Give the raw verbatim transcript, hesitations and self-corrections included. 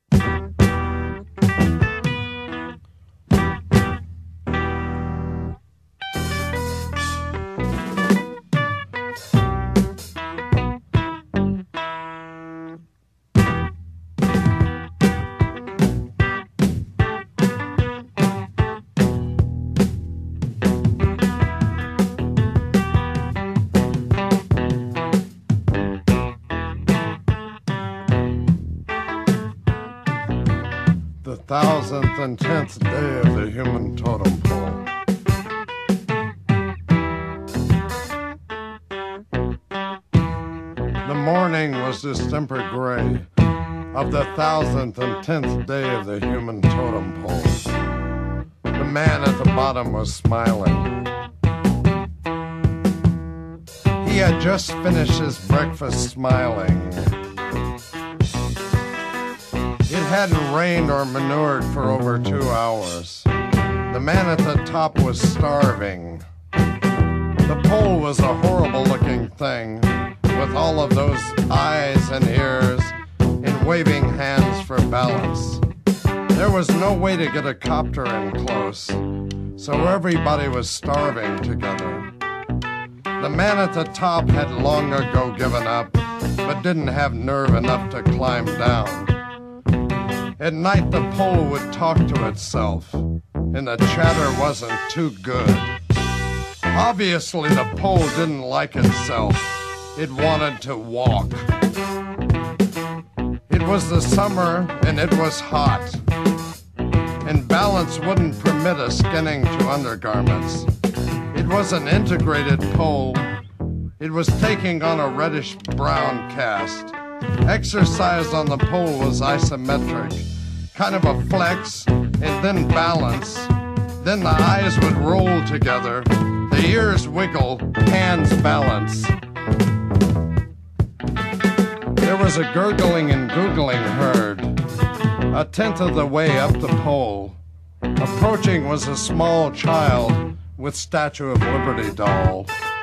The thousandth and tenth day of the human totem pole. The morning was distemper gray of the thousandth and tenth day of the human totem pole. The man at the bottom was smiling. He had just finished his breakfast smiling. It hadn't rained or manured for over two hours. The man at the top was starving. The pole was a horrible-looking thing, with all of those eyes and ears and waving hands for balance. There was no way to get a copter in close, so everybody was starving together. The man at the top had long ago given up, but didn't have nerve enough to climb down. At night the pole would talk to itself, and the chatter wasn't too good. Obviously the pole didn't like itself. It wanted to walk. It was the summer and it was hot, and balance wouldn't permit a skinning to undergarments. It was an integrated pole. It was taking on a reddish-brown cast. Exercise on the pole was isometric, kind of a flex and then balance. Then the eyes would roll together, the ears wiggle, hands balance. There was a gurgling and googling heard, a tenth of the way up the pole. Approaching was a small child with Statue of Liberty doll.